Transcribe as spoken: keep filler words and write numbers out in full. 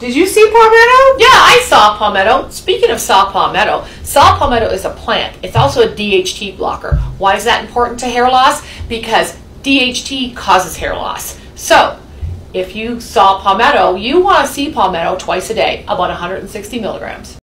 Did you see Palmetto? Yeah, I saw Palmetto. Speaking of saw Palmetto, saw Palmetto is a plant. It's also a D H T blocker. Why is that important to hair loss? Because D H T causes hair loss. So, if you saw Palmetto, you want to see Palmetto twice a day, about one hundred sixty milligrams.